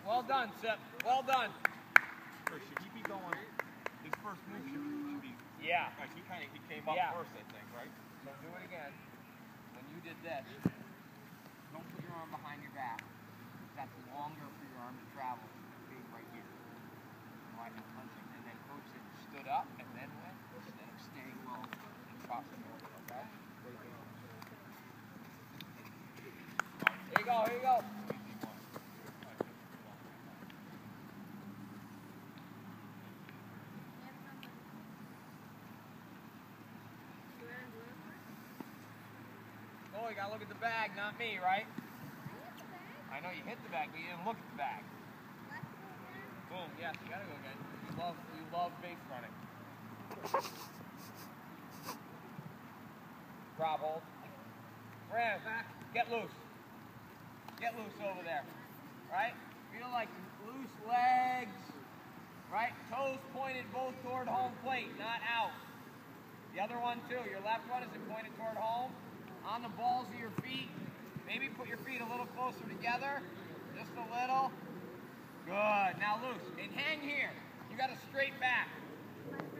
Well done, Sip. Well done. Or should he be going? His first move should be. Yeah. Like he came up first, I think, right? So do it again. When you did this, don't put your arm behind your back. That's longer for your arm to travel. Being right here. Why not punching? And then coach said stood up and then went instead of staying low and crossing over. Okay. Here you go. Here you go. Oh, you gotta look at the bag, not me, right? I know you hit the bag, but you didn't look at the bag. Boom, yes, you gotta go again. You love base running. Drop hold. Brandon, get loose. Get loose over there. Right? Feel like loose legs. Right? Toes pointed both toward home plate, not out. The other one too. Your left one is pointed toward home. On the balls of your feet. Maybe put your feet a little closer together. Just a little. Good. Now loose. And hang here. You got a straight back.